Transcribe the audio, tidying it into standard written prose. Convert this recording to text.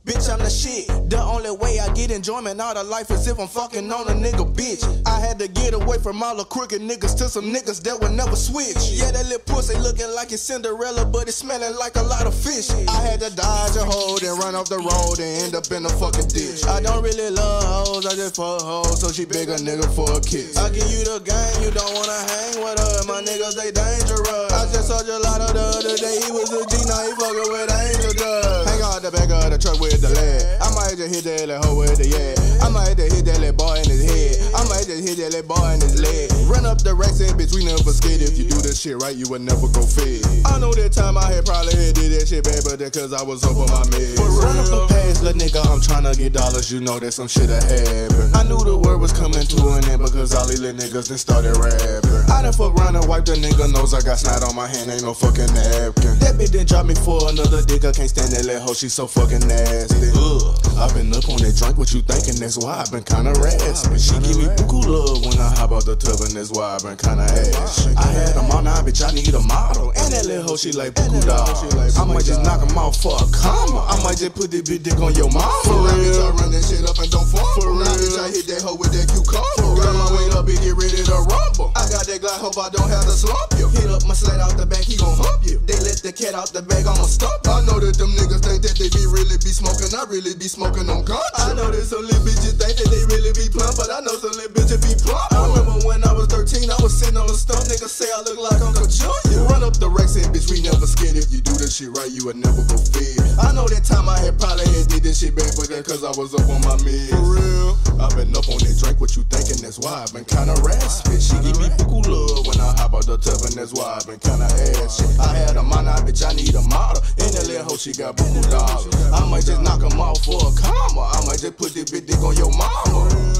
bitch, I'm the shit. The only way I get enjoyment out of life is if I'm fucking on a nigga, bitch. I had to get away from all the crooked niggas to some niggas that would never switch. Yeah, that little pussy looking like it's Cinderella, but it's smelling like a lot of fish. I had to dodge a hole and run off the road and end up in a fucking ditch. I don't really love hoes, I just fuck hoes, so she beg a nigga for a kiss. I give you the game, you don't wanna hang with her. My niggas, they dangerous. I just saw Gelato the other day, he was a G, now he fucking with Angel Dust. Hang out the back of the truck with the lad. I might just hit that little hoe with the yeah. I might just hit that little boy in his head. I might just hit that little boy in his leg. Run up the racks and bitch, we never scared. If you do this shit right, you would never go fed. I know that time I had probably had did that shit bad, but that's cause I was up on my meds. Run up the pass, little nigga, I'm tryna get dollars. You know that some shit I happened. I knew the word was coming to an end because all these little niggas then started rapping. I done fuck around and wipe the nigga nose. I got snot on my hand, ain't no fucking napkin. That bitch then drop me for another dick. I can't stand that little hoe, she so fucking nasty. I've been up on that drink, what you thinking? That's why I've been kinda raspy. She give me buku love when I hop out the tub, and that's why I've been kinda ashy. I had them all now, bitch, I need a model. And that little hoe, she like buku dog. I might just knock him out for a comma. I might just put this big dick on your mama. For real, bitch, I run that shit up and don't fall. For real, bitch, I hit that hoe with that cucumber. Got my weight up and get ready to rumble. I got that Glock, hope I don't have to slump you. Hit up my sled out the back, he gon' hump you. They let the cat out the bag, I'ma stump. I know that them niggas think that they really be smoking. I really be smoking on ganja. I know that some little bitches think that they really be plump, but I know some little bitches be plump. I remember when I was 13, I was sitting on the stump. Niggas say I look like Uncle Junior. Run up the racks and bitch, we never scared. If you do this shit right, you would never go fed. I know that time I had probably had did this shit bad, but that's cause I was up on my meds. For real, I've been up on that drink, what you thinking? That's why I've been kinda raspy. She give me buku love when I hop out the tub, and that's why I've been kinda ashy. I had a mind, bitch, I need a model. And that little hoe, she got buku dollars. I might just knock him off for a comma. I might just put this big dick on your mama.